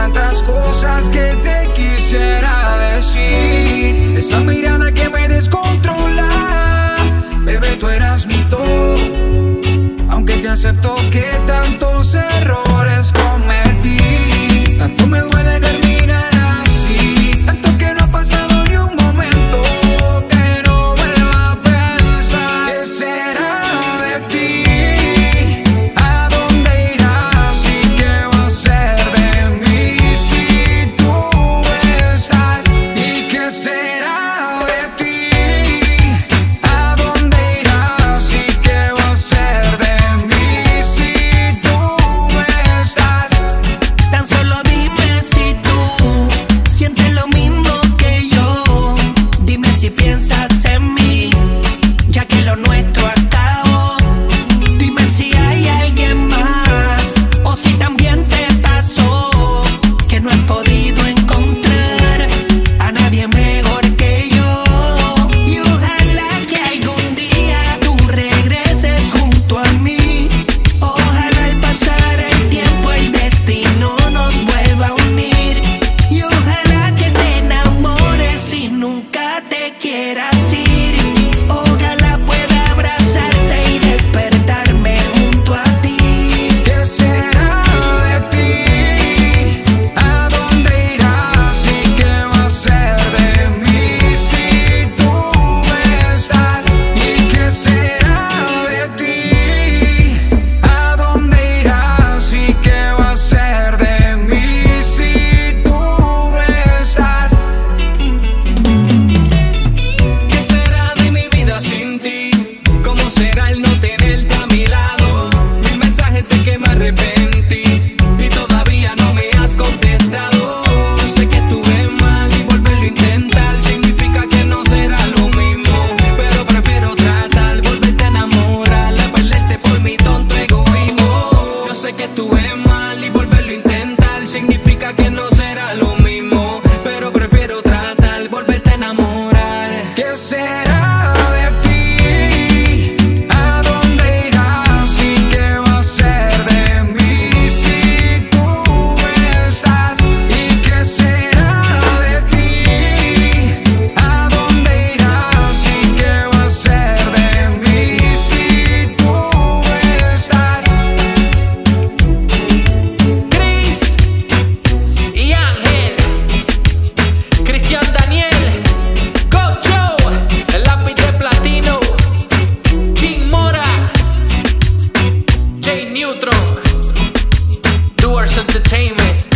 tantas cosas que te quisiera decir. Esa mirada que me descontrola, bebé, tú eras mi todo. Aunque te acepto que tantos errores cometí, tanto me duele terminar así, tanto que no ha pasado ni un momento que no vuelva a pensar. ¿Qué será de ti? ¿A dónde irás? ¿Y qué va a ser de mí si tú estás? ¿Y qué será de ti? ¿A dónde irás? ¿Y qué va a ser de mí si tú estás? Tan solo dime si tú sientes lo mismo que yo. Dime si piensas en mí, ya que lo nuestro acabó. Dime si hay alguien más, o si también te pasó que no has podido encontrar a nadie mejor que yo. Y ojalá que algún día tú regreses junto a mí. Ojalá al pasar el tiempo el destino nos vuelva a unir. Y ojalá que te enamores y nunca te quieras ir. Ojalá pueda abrazarte y despertarme junto a ti. ¿Qué será de ti? ¿A dónde irás? ¿Y qué va a ser de mí si tú estás? ¿Y qué será de ti? ¿A dónde irás? ¿Y qué va a ser de mí si tú estás? ¿Qué será de mi vida sin ti? ¿Cómo será el no tenerte a mi lado? Mil mensajes de que me arrepentí y todavía no me has contestado. Yo sé que estuve mal y volverlo a intentar significa que no será lo mismo, pero prefiero tratar, volverte a enamorar, a perderte por mi tonto egoísmo. Yo sé que estuve mal y volverlo a intentar significa que no será lo mismo, pero prefiero tratar, volverte a enamorar. ¿Qué será de ti? ¿A dónde irás? ¿Y qué va a ser de mí si tú estás? ¿Y qué será de ti? ¿A dónde irás? ¿Y qué va a ser de mí si tú estás? Chris y Ángel, Cristian Daniel, Cocho, el lápiz de platino, King Mora, J Neutron, Doers Entertainment.